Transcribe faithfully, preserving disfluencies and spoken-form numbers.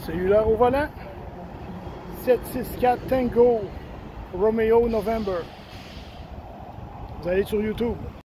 Cellulaire au volant. sept six quatre Tango Romeo November. Vous allez sur YouTube.